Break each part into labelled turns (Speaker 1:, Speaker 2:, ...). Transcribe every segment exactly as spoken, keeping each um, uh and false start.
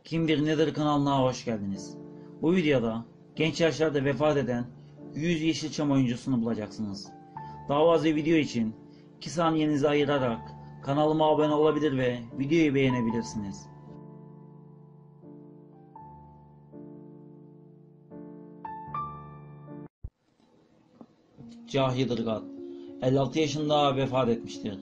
Speaker 1: Kim Bir Nedir kanalına hoş geldiniz. Bu videoda genç yaşlarda vefat eden yüz Yeşilçam oyuncusunu bulacaksınız. Daha fazla video için iki saniyenizi ayırarak kanalıma abone olabilir ve videoyu beğenebilirsiniz. Cahit Irgat elli altı yaşında vefat etmiştir.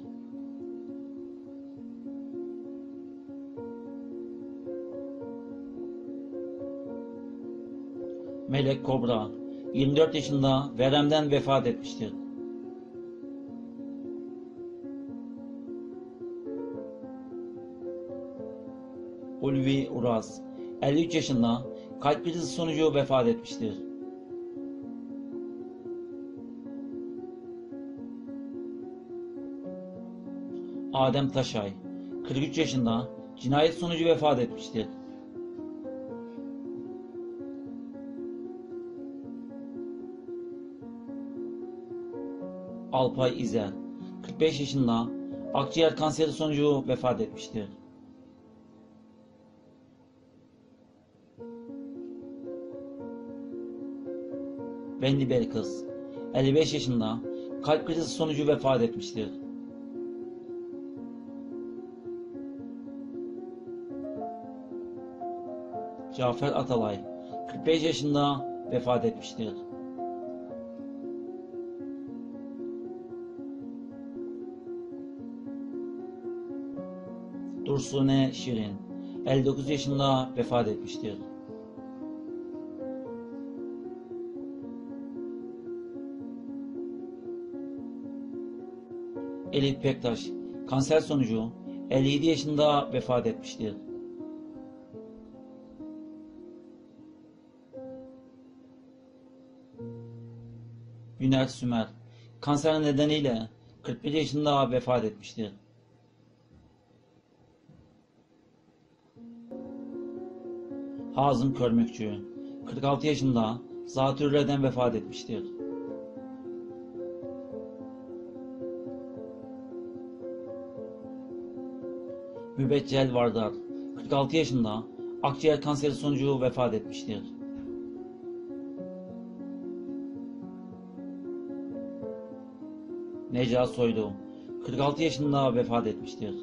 Speaker 1: Melek Kobra yirmi dört yaşında veremden vefat etmiştir. Ulvi Uras elli üç yaşında kalp krizi sonucu vefat etmiştir. Adem Taşay kırk üç yaşında cinayet sonucu vefat etmiştir. Alpay İzel kırk beş yaşında akciğer kanseri sonucu vefat etmiştir. Benli Belkıs elli beş yaşında kalp krizi sonucu vefat etmiştir. Cafer Atalay kırk beş yaşında vefat etmiştir. Dursune Şirin elli dokuz yaşında vefat etmiştir. Elif Pektaş kanser sonucu elli yedi yaşında vefat etmiştir. Güner Sümer kanser nedeniyle kırk bir yaşında vefat etmiştir. Hazım Körmükçü kırk altı yaşında zatürreden vefat etmiştir. Mübeccel Vardar kırk altı yaşında akciğer kanseri sonucu vefat etmiştir. Neca Soylu kırk altı yaşında vefat etmiştir.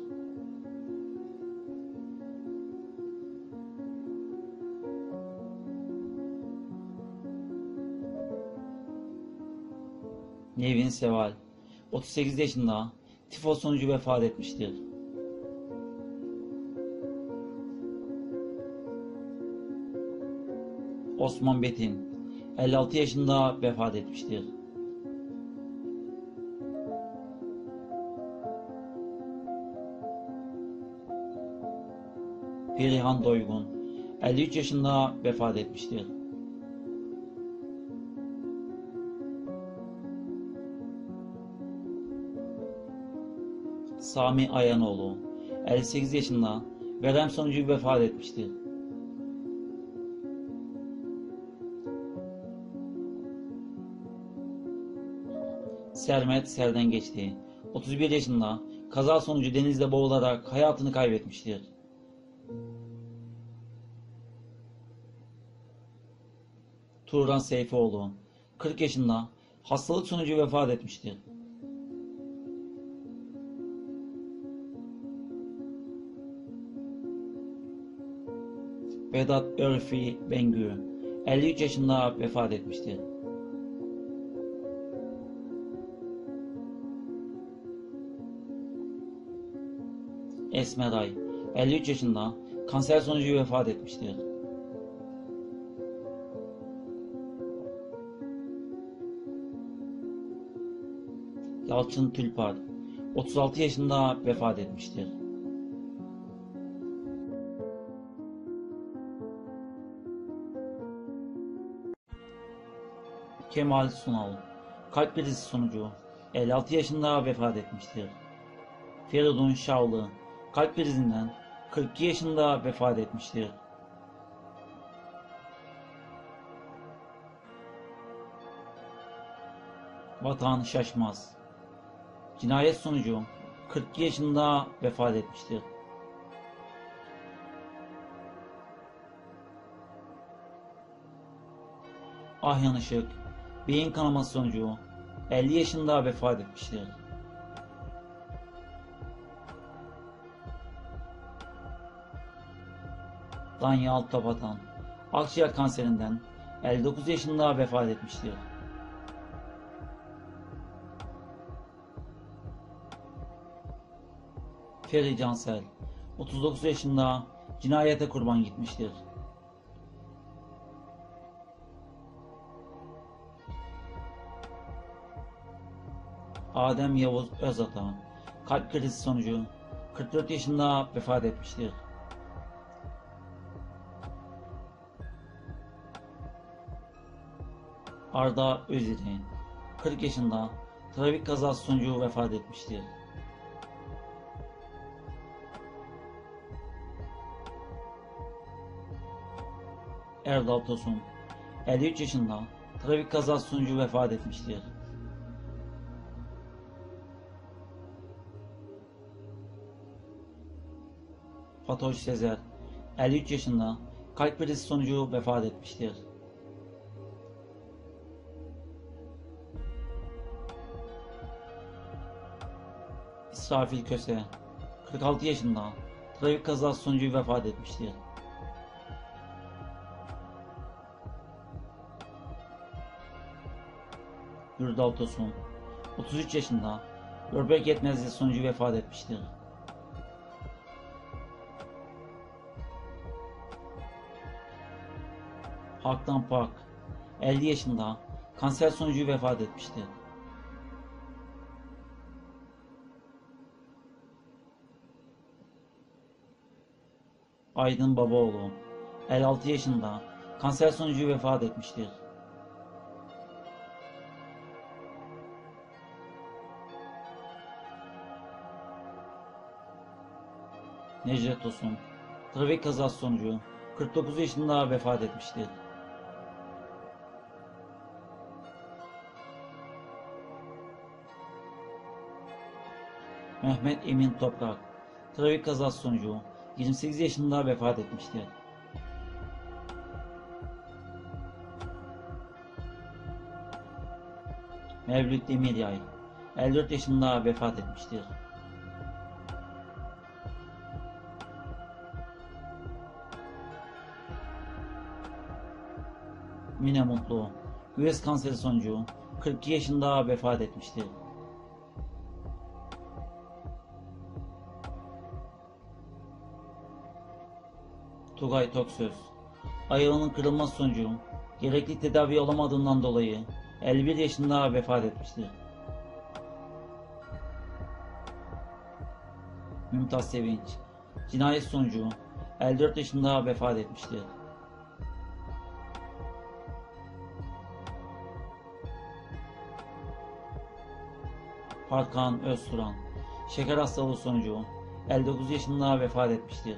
Speaker 1: Nevin Seval otuz sekiz yaşında tifos sonucu vefat etmiştir. Osman Betin elli altı yaşında vefat etmiştir. Perihan Doygun elli üç yaşında vefat etmiştir. Sami Ayanoğlu elli sekiz yaşında verem sonucu vefat etmiştir. Sermet Serden Geçti otuz bir yaşında kaza sonucu denizde boğularak hayatını kaybetmiştir. Turan Seyfioğlu kırk yaşında hastalık sonucu vefat etmiştir. Vedat Örfi Bengü elli üç yaşında vefat etmiştir. Esmeray elli üç yaşında kanser sonucu vefat etmiştir. Yalçın Tülpar otuz altı yaşında vefat etmiştir. Kemal Sunal kalp krizi sonucu elli altı yaşında vefat etmiştir. Feridun Şavlı kalp krizinden kırk iki yaşında vefat etmiştir. Vatan Şaşmaz cinayet sonucu kırk iki yaşında vefat etmiştir. Ahyan Işık, beyin kanaması sonucu elli yaşında vefat etmiştir. Danya Altıtopatan, akciğer kanserinden elli dokuz yaşında vefat etmiştir. Feri Cansel, otuz dokuz yaşında cinayete kurban gitmiştir. Adem Yavuz Özata, kalp krizi sonucu kırk dört yaşında vefat etmiştir. Arda Öziri, kırk yaşında trafik kazası sonucu vefat etmiştir. Erdal Tosun, elli üç yaşında trafik kazası sonucu vefat etmiştir. Fatoş Sezer, elli üç yaşında kalp krizi sonucu vefat etmiştir. İsrafil Köse, kırk altı yaşında trafik kazası sonucu vefat etmiştir. Gürdal Tosun, otuz üç yaşında böbrek yetmezliği sonucu vefat etmiştir. Haktan Pak, elli yaşında kanser sonucu vefat etmiştir. Aydın Babaoğlu, elli altı yaşında kanser sonucu vefat etmiştir. Necdet Tosun, trafik kazası sonucu kırk dokuz yaşında vefat etmiştir. Mehmet Emin Toprak, trafik kazası sonucu yirmi sekiz yaşında vefat etmiştir. Mevlüt Demiryay, elli dört yaşında vefat etmiştir. Mine Mutlu, göğüs kanseri sonucu kırk iki yaşında vefat etmiştir. Tugay Toksöz, ayağının kırılması sonucu gerekli tedavi olamadığından dolayı elli bir yaşında vefat etmiştir. Mümtaz Sevinç, cinayet sonucu elli dört yaşında vefat etmiştir. Hakan Özturan, şeker hastalığı sonucu elli dokuz yaşında vefat etmiştir.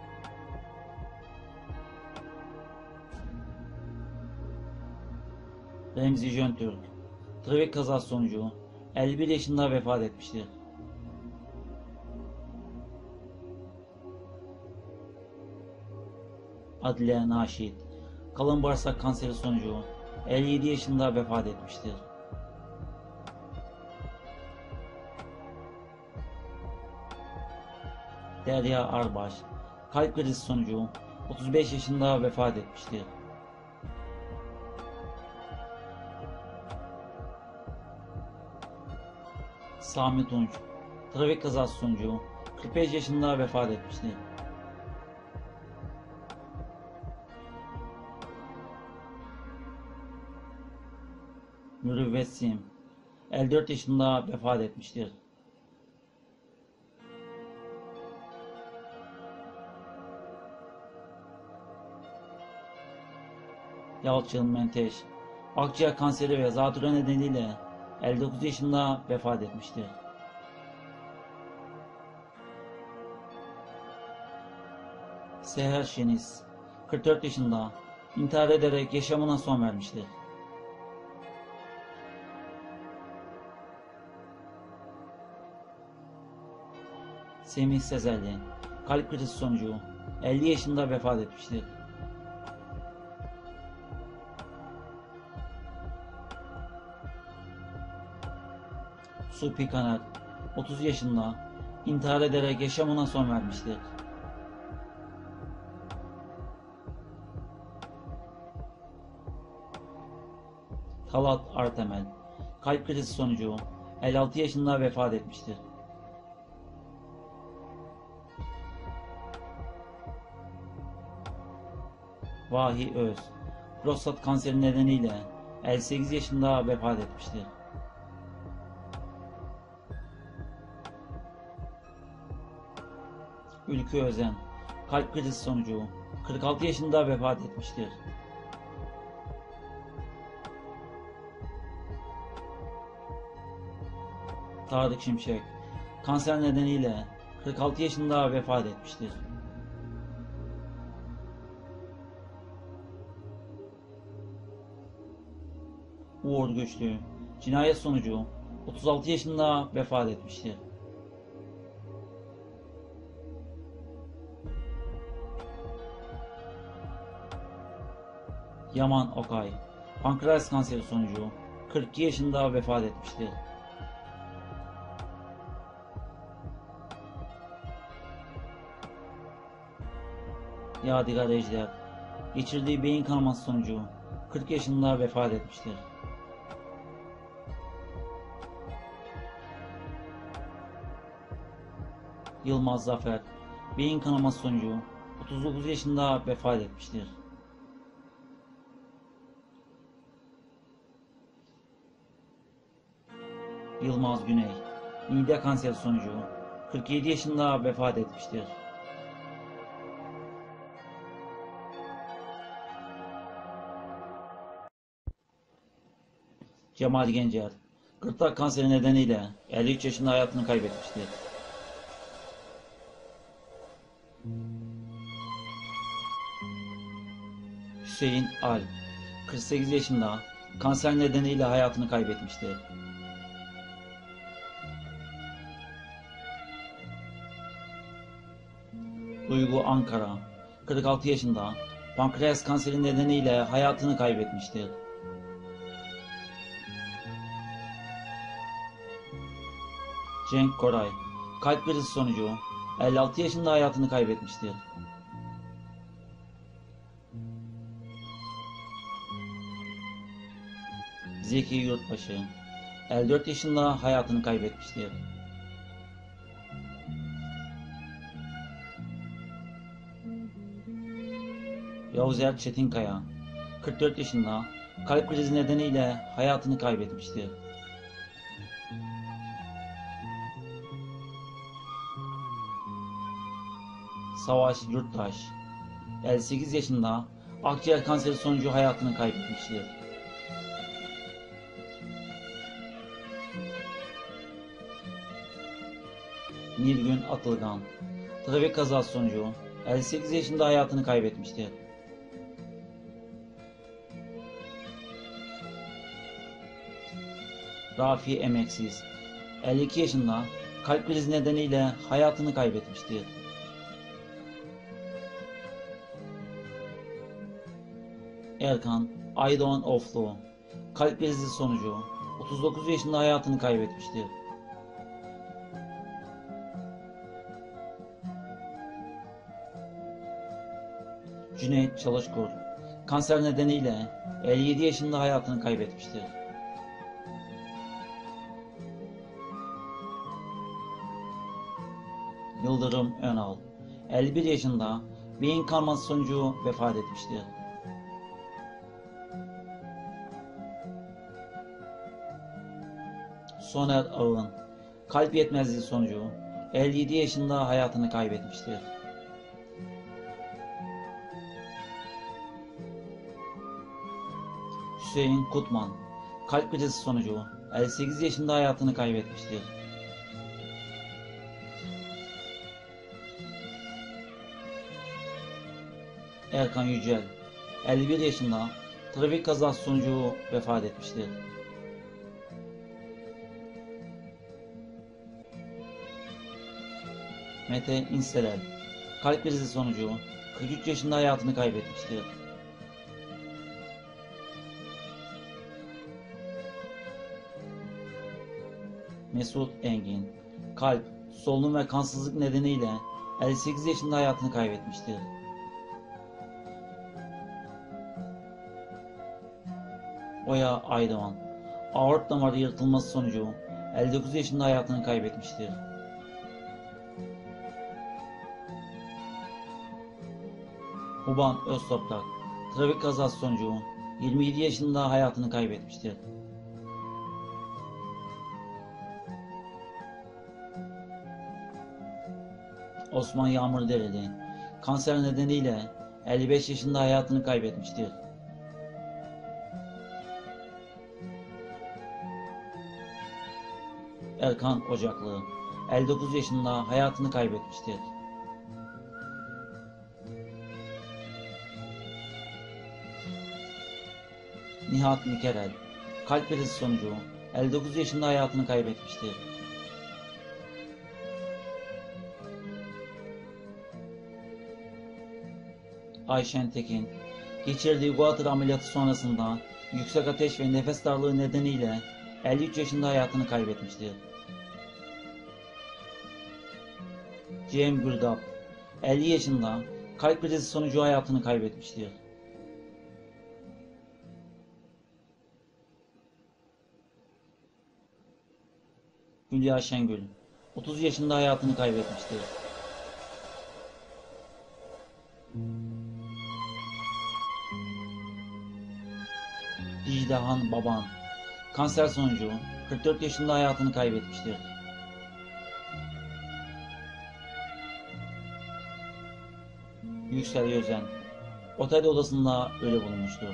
Speaker 1: Remzi Jöntürk, trafik kazası sonucu elli bir yaşında vefat etmiştir. Adile Naşit, kalın bağırsak kanseri sonucu elli yedi yaşında vefat etmiştir. Derya Arbaş, kalp krizi sonucu otuz beş yaşında vefat etmiştir. Sami Tunç, trafik kazası sonucu kırk beş yaşında vefat etmiştir. Mürüvvet Sim, elli dört yaşında vefat etmiştir. Yalçın Menteş, akciğer kanseri ve zatürre nedeniyle elli dokuz yaşında vefat etmiştir. Seher Şeniz, kırk dört yaşında intihar ederek yaşamına son vermiştir. Semih Sezerli, kalp krizi sonucu elli yaşında vefat etmiştir. Sulpikaner otuz yaşında intihar ederek yaşamına son vermiştir. Talat Artemel kalp krizi sonucu elli altı yaşında vefat etmiştir. Vahi Öz prostat kanseri nedeniyle elli sekiz yaşında vefat etmiştir. Ülkü Özen kalp krizi sonucu kırk altı yaşında vefat etmiştir. Tarık Şimşek kanser nedeniyle kırk altı yaşında vefat etmiştir. Uğur Güçlü cinayet sonucu otuz altı yaşında vefat etmiştir. Yaman Okay pankreas kanseri sonucu kırk iki yaşında vefat etmiştir. Yadigar Ejder geçirdiği beyin kanaması sonucu kırk yaşında vefat etmiştir. Yılmaz Zafer beyin kanaması sonucu otuz dokuz yaşında vefat etmiştir. Yılmaz Güney mide kanseri sonucu kırk yedi yaşında vefat etmiştir. Cemal Gencer gırtlak kanseri nedeniyle elli üç yaşında hayatını kaybetmiştir. Hüseyin Al kırk sekiz yaşında kanser nedeniyle hayatını kaybetmiştir. Duygu Ankara kırk altı yaşında pankreas kanseri nedeniyle hayatını kaybetmiştir. Cenk Koray kalp krizi sonucu elli altı yaşında hayatını kaybetmiştir. Zeki Yurtbaşı elli dört yaşında hayatını kaybetmiştir. Yavuzer Çetinkaya kırk dört yaşında kalp krizi nedeniyle hayatını kaybetmiştir. Savaş Yurttaş elli sekiz yaşında akciğer kanseri sonucu hayatını kaybetmiştir. Nilgün Atılgan trafik kazası sonucu elli sekiz yaşında hayatını kaybetmiştir. Rafi Emeksiz elli iki yaşında kalp krizi nedeniyle hayatını kaybetmiştir. Erkan Aydoğan Oflu kalp krizi sonucu otuz dokuz yaşında hayatını kaybetmiştir. Cüneyt Çalışkur kanser nedeniyle elli yedi yaşında hayatını kaybetmiştir. Yıldırım Önal elli bir yaşında beyin kanaması sonucu vefat etmiştir. Soner Ağın kalp yetmezliği sonucu elli yedi yaşında hayatını kaybetmiştir. Hüseyin Kutman kalp krizi sonucu elli sekiz yaşında hayatını kaybetmiştir. Erkan Yücel elli bir yaşında trafik kazası sonucu vefat etmiştir. Mete İnselel kalp krizi sonucu kırk üç yaşında hayatını kaybetmiştir. Mesut Engin, kalp, solunum ve kansızlık nedeniyle elli sekiz yaşında hayatını kaybetmiştir. Oya Aydoğan, aort damarı yırtılması sonucu elli dokuz yaşında hayatını kaybetmiştir. Huban Öztoprak, trafik kazası sonucu yirmi yedi yaşında hayatını kaybetmiştir. Osman Yağmurdereli, kanser nedeniyle elli beş yaşında hayatını kaybetmiştir. Erkan Ocaklı, elli dokuz yaşında hayatını kaybetmiştir. Nihat Nikerel, kalp krizi sonucu elli dokuz yaşında hayatını kaybetmiştir. Ayşen Tekin, geçirdiği guatr ameliyatı sonrasında yüksek ateş ve nefes darlığı nedeniyle elli üç yaşında hayatını kaybetmiştir. Cem Gürdap, elli yaşında kalp krizi sonucu hayatını kaybetmiştir. Hülya Şengül, otuz yaşında hayatını kaybetmiştir. İcdahan Baban, kanser sonucu kırk dört yaşında hayatını kaybetmiştir. Yüksel Özen, otel odasında ölü bulunmuştur.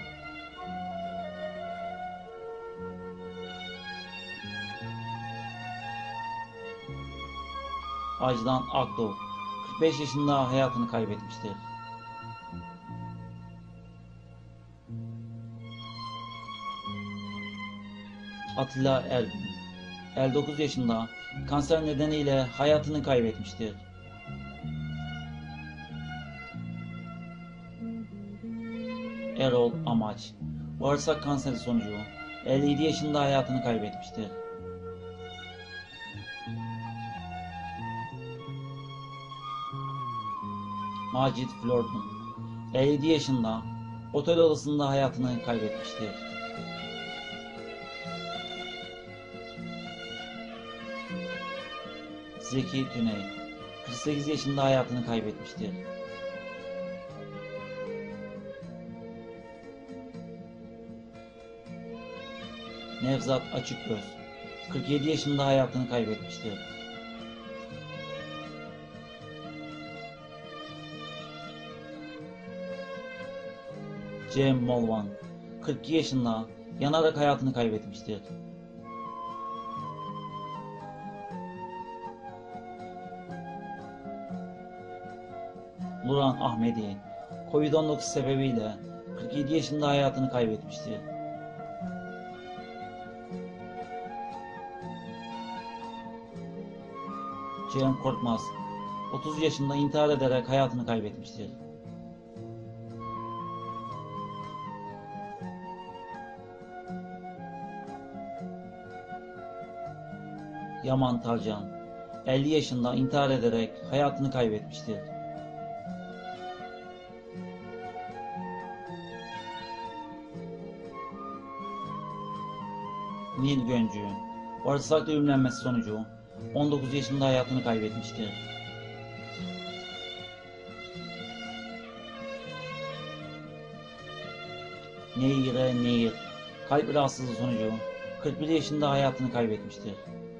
Speaker 1: Ajdan Akdoğ, kırk beş yaşında hayatını kaybetmiştir. Atilla Ergün, elli dokuz yaşında kanser nedeniyle hayatını kaybetmiştir. Erol Amaç, bağırsak kanseri sonucu elli yedi yaşında hayatını kaybetmiştir. Macit Flordun, elli yedi yaşında otel odasında hayatını kaybetmiştir. Zeki Tüney, kırk sekiz yaşında hayatını kaybetmiştir. Nevzat Açıkgöz, kırk yedi yaşında hayatını kaybetmiştir. Cem Molvan, kırk iki yaşında yanarak hayatını kaybetmiştir. Nuran Ahmedi, kovid on dokuz sebebiyle kırk yedi yaşında hayatını kaybetmiştir. Cem Korkmaz, otuz yaşında intihar ederek hayatını kaybetmiştir. Yaman Tarcan, elli yaşında intihar ederek hayatını kaybetmiştir. Nil Göncü, bağırsak düğümlenmesi sonucu on dokuz yaşında hayatını kaybetmiştir. Nehire Nehir, kalp rahatsızlığı sonucu kırk bir yaşında hayatını kaybetmiştir.